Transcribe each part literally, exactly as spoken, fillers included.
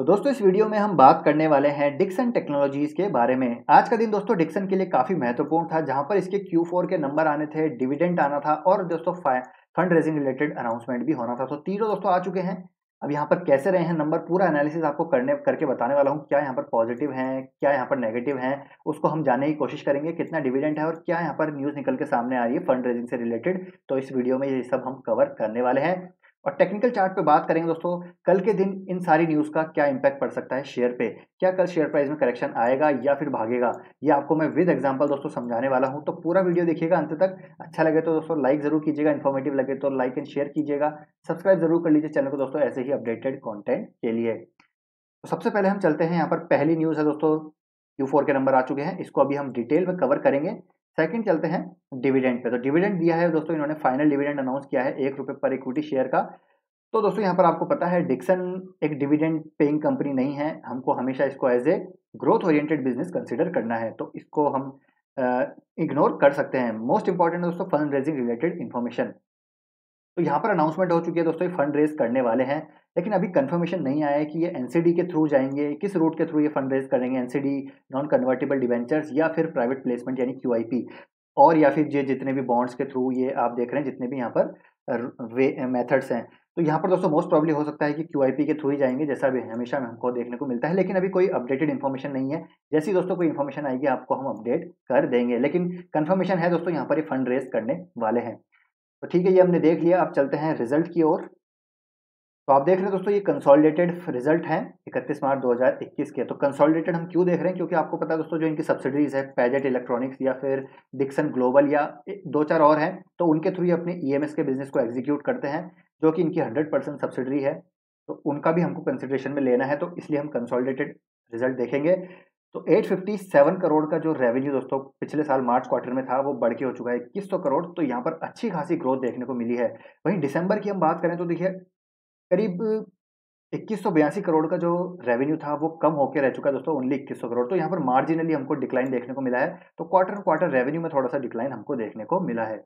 तो दोस्तों इस वीडियो में हम बात करने वाले हैं डिक्सन टेक्नोलॉजीज के बारे में। आज का दिन दोस्तों डिक्सन के लिए काफी महत्वपूर्ण था, जहां पर इसके क्यू फोर के नंबर आने थे, डिविडेंड आना था और दोस्तों फंड रेजिंग रिलेटेड अनाउंसमेंट भी होना था। तो तीनों दोस्तों आ चुके हैं। अब यहाँ पर कैसे रहे हैं नंबर, पूरा एनालिसिस आपको करने करके बताने वाला हूँ। क्या यहाँ पर पॉजिटिव है, क्या यहाँ पर नेगेटिव है, उसको हम जानने की कोशिश करेंगे। कितना डिविडेंड है और क्या यहाँ पर न्यूज निकल के सामने आ रही है फंड रेजिंग से रिलेटेड। तो इस वीडियो में ये सब हम कवर करने वाले हैं और टेक्निकल चार्ट पे बात करेंगे दोस्तों। कल के दिन इन सारी न्यूज़ का क्या इम्पैक्ट पड़ सकता है शेयर पे, क्या कल शेयर प्राइस में करेक्शन आएगा या फिर भागेगा, ये आपको मैं विद एग्जांपल दोस्तों समझाने वाला हूं। तो पूरा वीडियो देखिएगा अंत तक। अच्छा लगे तो दोस्तों लाइक जरूर कीजिएगा, इन्फॉर्मेटिव लगे तो लाइक एंड शेयर कीजिएगा, सब्सक्राइब जरूर कर लीजिए चैनल को दोस्तों ऐसे ही अपडेटेड कॉन्टेंट के लिए। तो सबसे पहले हम चलते हैं, यहाँ पर पहली न्यूज़ है दोस्तों, क्यू फोर के नंबर आ चुके हैं, इसको अभी हम डिटेल में कवर करेंगे। सेकंड चलते हैं डिविडेंड पे। तो डिविडेंड दिया है दोस्तों, इन्होंने फाइनल डिविडेंड अनाउंस किया है एक रुपये पर इक्विटी शेयर का। तो दोस्तों यहाँ पर आपको पता है डिक्सन एक डिविडेंड पेइंग कंपनी नहीं है, हमको हमेशा इसको as a growth oriented business consider करना है, तो इसको हम इग्नोर कर सकते हैं। मोस्ट इंपॉर्टेंट दोस्तों फंड रेजिंग रिलेटेड इन्फॉर्मेशन। तो यहाँ पर अनाउंसमेंट हो चुकी है दोस्तों, ये फंड रेज करने वाले हैं, लेकिन अभी कंफर्मेशन नहीं आया है कि ये एनसीडी के थ्रू जाएंगे, किस रूट के थ्रू ये फंड रेज करेंगे, एनसीडी, नॉन कन्वर्टेबल डिवेंचर्स या फिर प्राइवेट प्लेसमेंट यानी क्यूआईपी, और या फिर ये जितने भी बॉन्ड्स के थ्रू ये आप देख रहे हैं, जितने भी यहाँ पर वे मेथड्स हैं। तो यहाँ पर दोस्तों मोस्ट प्रॉब्ली हो सकता है कि क्यूआईपी के थ्रू ही जाएंगे, जैसा भी हमेशा हमको देखने को मिलता है, लेकिन अभी कोई अपडेटेड इन्फॉर्मेशन नहीं है। जैसी दोस्तों कोई इन्फॉर्मेशन आएगी आपको हम अपडेट कर देंगे, लेकिन कंफर्मेशन है दोस्तों यहाँ पर ये फंड रेज करने वाले हैं। तो ठीक है, ये हमने देख लिया। अब चलते हैं रिजल्ट की ओर। तो आप देख रहे हैं दोस्तों ये कंसोलिडेटेड रिजल्ट हैं इकतीस मार्च दो हज़ार इक्कीस के। तो कंसोलिडेटेड हम क्यों देख रहे हैं, क्योंकि आपको पता है दोस्तों जो इनकी सब्सिडीज है, पैजेट इलेक्ट्रॉनिक्स या फिर डिक्सन ग्लोबल या दो चार और हैं, तो उनके थ्रू ये अपने ईएमएस के बिजनेस को एग्जीक्यूट करते हैं, जो कि इनकी हंड्रेड परसेंट सब्सिडरी है। तो उनका भी हमको कंसिडरेशन में लेना है, तो इसलिए हम कंसोलिडेटेड रिजल्ट देखेंगे। तो आठ सौ सत्तावन करोड़ का जो रेवेन्यू दोस्तों पिछले साल मार्च क्वार्टर में था, वो बढ़ के हो चुका है इक्कीस सौ करोड़। तो यहाँ पर अच्छी खासी ग्रोथ देखने को मिली है। वहीं दिसंबर की हम बात करें तो देखिए करीब इक्कीस सौ बयासी करोड़ का जो रेवेन्यू था वो कम होकर रह चुका है दोस्तों, ओनली इक्कीस सौ करोड़। तो यहाँ पर मार्जिनली हमको डिक्लाइन देखने को मिला है। तो क्वार्टर क्वार्टर रेवेन्यू में थोड़ा सा डिक्लाइन हमको देखने को मिला है।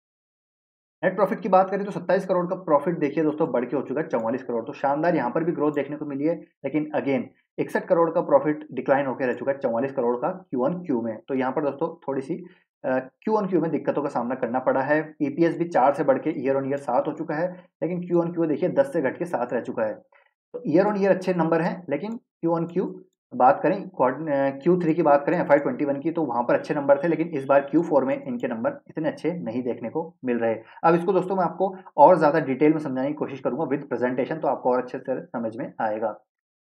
नेट प्रॉफिट की बात करें तो सत्ताईस करोड़ का प्रॉफिट देखिए दोस्तों बढ़ के हो चुका है चौवालीस करोड़। तो शानदार यहाँ पर भी ग्रोथ देखने को मिली है, लेकिन अगेन इकसठ करोड़ का प्रॉफिट डिक्लाइन होकर रह चुका है चौवालीस करोड़ का क्यू ऑन क्यू में। तो यहाँ पर दोस्तों थोड़ी सी क्यू ऑन क्यू में दिक्कतों का सामना करना पड़ा है। ईपीएस भी चार से बढ़ के ईयर ऑन ईयर सात हो चुका है, लेकिन क्यू ऑन क्यू देखिए दस से घट के सात रह चुका है। तो ईयर ऑन ईयर अच्छे नंबर हैं, लेकिन क्यू ऑन क्यू बात करें, क्यू थ्री की बात करें एफ आई ट्वेंटी वन की, तो वहां पर अच्छे नंबर थे, लेकिन इस बार क्यू फोर में इनके नंबर इतने अच्छे नहीं देखने को मिल रहे। अब इसको दोस्तों मैं आपको और ज्यादा डिटेल में समझाने की कोशिश करूंगा विद प्रेजेंटेशन, तो आपको और अच्छे से समझ में आएगा।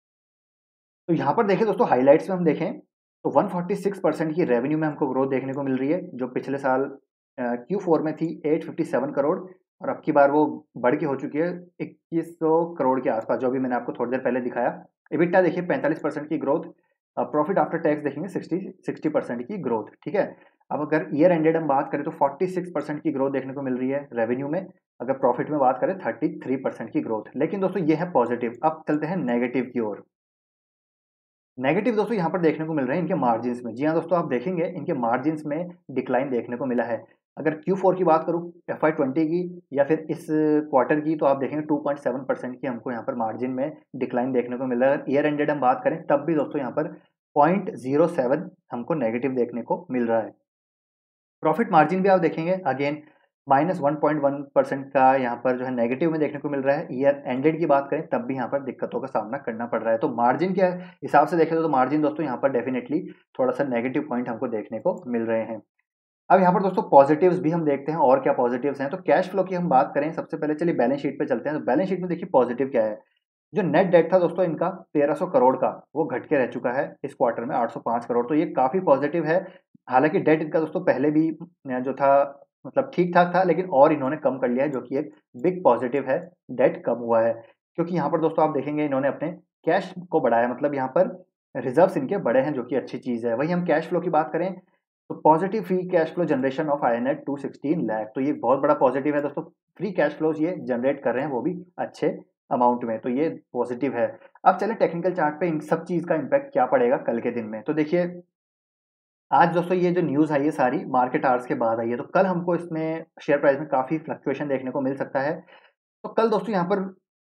तो यहाँ पर देखें दोस्तों हाइलाइट्स में हम देखें तो एक सौ छियालीस परसेंट की रेवेन्यू में हमको ग्रोथ देखने को मिल रही है, जो पिछले साल क्यू फोर में थी आठ सौ सत्तावन करोड़, और अब की बार वो बढ़ के हो चुकी है इक्कीस सौ करोड़ के आसपास, जो भी मैंने आपको थोड़ी देर पहले दिखाया। इबिटा देखिए पैंतालीस परसेंट की ग्रोथ, प्रॉफिट आफ्टर टैक्स देखेंगे साठ परसेंट की ग्रोथ। ठीक है, अब अगर ईयर एंडेड हम बात करें तो छियालीस परसेंट की ग्रोथ देखने को मिल रही है रेवेन्यू में, अगर प्रॉफिट में बात करें तैंतीस परसेंट की ग्रोथ। लेकिन दोस्तों ये है पॉजिटिव। अब चलते हैं नेगेटिव की ओर। नेगेटिव दोस्तों यहाँ पर देखने को मिल रहे हैं इनके मार्जिन्स में। जी हाँ दोस्तों, आप देखेंगे इनके मार्जिन्स में डिक्लाइन देखने को मिला है। अगर क्यू फोर की बात करूँ एफ आई ट्वेंटी की या फिर इस क्वार्टर की, तो आप देखेंगे टू पॉइंट सेवन परसेंट की हमको यहाँ पर मार्जिन में डिक्लाइन देखने को मिला है। ईयर एंडेड हम बात करें तब भी दोस्तों यहाँ पर पॉइंट जीरो सेवन हमको नेगेटिव देखने को मिल रहा है। प्रॉफिट मार्जिन भी आप देखेंगे again minus one point one percent का यहाँ पर जो है नेगेटिव में देखने को मिल रहा है। ईयर एंडेड की बात करें तब भी यहाँ पर दिक्कतों का सामना करना पड़ रहा है। तो मार्जिन के हिसाब से देखें तो मार्जिन दोस्तों यहाँ पर डेफिनेटली थोड़ा सा नेगेटिव पॉइंट हमको देखने को मिल रहे हैं। अब यहाँ पर दोस्तों पॉजिटिव्स भी हम देखते हैं, और क्या पॉजिटिव्स हैं। तो कैश फ्लो की हम बात करें सबसे पहले, चलिए बैलेंस शीट पे चलते हैं। तो बैलेंस शीट में देखिए पॉजिटिव क्या है, जो नेट डेट था दोस्तों इनका तेरह सौ करोड़ का, वो घट के रह चुका है इस क्वार्टर में आठ सौ पाँच करोड़। तो ये काफी पॉजिटिव है। हालांकि डेट इनका दोस्तों पहले भी जो था मतलब ठीक ठाक था, लेकिन और इन्होंने कम कर लिया है, जो कि एक बिग पॉजिटिव है। डेट कम हुआ है क्योंकि यहाँ पर दोस्तों आप देखेंगे इन्होंने अपने कैश को बढ़ाया, मतलब यहाँ पर रिजर्व्स इनके बड़े हैं, जो कि अच्छी चीज है। वही हम कैश फ्लो की बात करें तो positive free cash flow generation of I N eight two sixteen lakh, तो ये बहुत बड़ा पॉजिटिव है दोस्तों। फ्री कैश फ्लोज ये जनरेट कर रहे हैं, वो भी अच्छे अमाउंट में, तो ये पॉजिटिव है। अब चले टेक्निकल चार्ट पे इन सब चीज का इम्पैक्ट क्या पड़ेगा कल के दिन में। तो देखिए आज दोस्तों ये जो न्यूज आई है सारी मार्केट आवर्स के बाद आई है, तो कल हमको इसमें शेयर प्राइस में काफी फ्लक्चुएशन देखने को मिल सकता है। तो कल दोस्तों यहाँ पर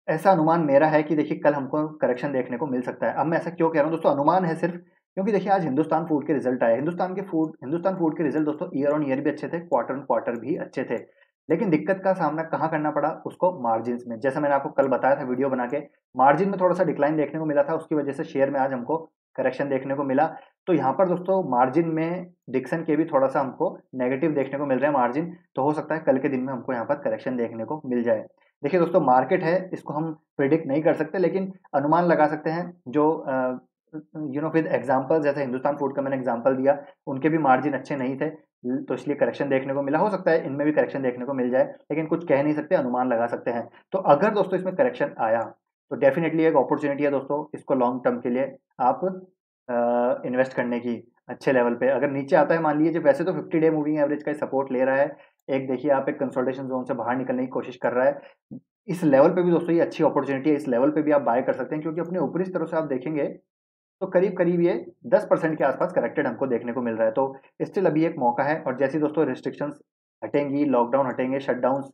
ऐसा अनुमान मेरा है कि देखिए कल हमको करेक्शन देखने को मिल सकता है। अब मैं ऐसा क्यों कह रहा हूँ दोस्तों, अनुमान है सिर्फ, क्योंकि देखिए आज हिंदुस्तान फूड के रिजल्ट आए। हिंदुस्तान के फूड हिंदुस्तान फूड के रिजल्ट दोस्तों ईयर ऑन ईयर भी अच्छे थे, क्वार्टर ऑन क्वार्टर भी अच्छे थे। लेकिन दिक्कत का सामना कहाँ करना पड़ा उसको, मार्जिन्स में। जैसा मैंने आपको कल बताया था वीडियो बना के, मार्जिन में थोड़ा सा डिक्लाइन देखने को मिला था, उसकी वजह से शेयर में आज हमको करेक्शन देखने को मिला। तो यहाँ पर दोस्तों मार्जिन में डिक्सन के भी थोड़ा सा हमको नेगेटिव देखने को मिल रहे हैं मार्जिन, तो हो सकता है कल के दिन में हमको यहाँ पर करेक्शन देखने को मिल जाए। देखिए दोस्तों मार्केट है, इसको हम प्रिडिक्ट नहीं कर सकते, लेकिन अनुमान लगा सकते हैं। जो यू नो विद एग्जांपल, जैसे हिंदुस्तान फूड का मैंने एग्जांपल दिया, उनके भी मार्जिन अच्छे नहीं थे, तो इसलिए करेक्शन देखने को मिला। हो सकता है इनमें भी करेक्शन देखने को मिल जाए, लेकिन कुछ कह नहीं सकते, अनुमान लगा सकते हैं। तो अगर दोस्तों इसमें करेक्शन आया तो डेफिनेटली एक अपॉर्चुनिटी है दोस्तों, इसको लॉन्ग टर्म के लिए आप इन्वेस्ट करने की अच्छे लेवल पे। अगर नीचे आता है, मान लीजिए वैसे तो फिफ्टी डे मूविंग एवरेज का सपोर्ट ले रहा है, एक देखिए आप एक कंसोलिडेशन जोन से बाहर निकलने की कोशिश कर रहा है, इस लेवल पे भी दोस्तों ये अच्छी अपॉर्चुनिटी है, इस लेवल पे भी आप बाय कर सकते हैं, क्योंकि अपने ऊपरी स्तरों से आप देखेंगे तो करीब करीब ये दस परसेंट के आसपास करेक्टेड हमको देखने को मिल रहा है। तो स्टिल अभी एक मौका है, और जैसे दोस्तों रिस्ट्रिक्शंस हटेंगी, लॉकडाउन हटेंगे, शटडाउन्स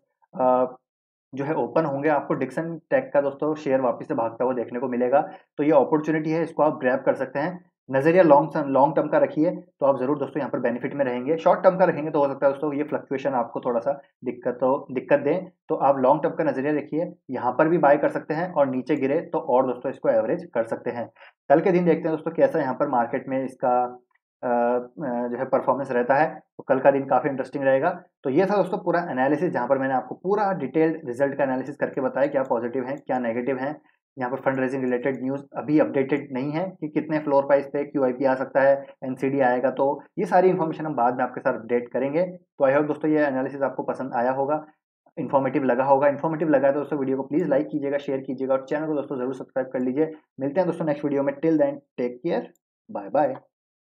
जो है ओपन होंगे, आपको डिक्सन टेक का दोस्तों शेयर वापस से भागता हुआ देखने को मिलेगा। तो ये अपॉर्चुनिटी है, इसको आप ग्रैब कर सकते हैं। नजरिया लॉन्ग लॉन्ग टर्म का रखिए तो आप जरूर दोस्तों यहाँ पर बेनिफिट में रहेंगे। शॉर्ट टर्म का रखेंगे तो हो सकता है दोस्तों ये फ्लक्चुएशन आपको थोड़ा सा दिक्कत तो दिक्कत दें, तो आप लॉन्ग टर्म का नजरिया रखिए, यहाँ पर भी बाय कर सकते हैं, और नीचे गिरे तो और दोस्तों इसको एवरेज कर सकते हैं। कल के दिन देखते हैं दोस्तों कैसा यहाँ पर मार्केट में इसका अ, अ, जो है परफॉर्मेंस रहता है, तो कल का दिन काफी इंटरेस्टिंग रहेगा। तो ये था दोस्तों पूरा एनालिसिस, जहां पर मैंने आपको पूरा डिटेल्ड रिजल्ट का एनालिसिस करके बताया क्या पॉजिटिव है क्या नेगेटिव है। यहाँ पर फंड रेजिंग रिलेटेड न्यूज अभी अपडेटेड नहीं है कि कितने फ्लोर प्राइस पे क्यूआईपी आ सकता है, एनसीडी आएगा, तो ये सारी इन्फॉर्मेशन हम बाद में आपके साथ अपडेट करेंगे। तो आई होप दोस्तों ये एनालिसिस आपको पसंद आया होगा, इन्फॉर्मेटिव लगा होगा। इन्फॉर्मेटिव लगा है तो दोस्तों वीडियो को प्लीज लाइक कीजिएगा, शेयर कीजिएगा, और चैनल को दोस्तों जरूर सब्सक्राइब कर लीजिए। मिलते हैं दोस्तों नेक्स्ट वीडियो में, till then take care, bye bye.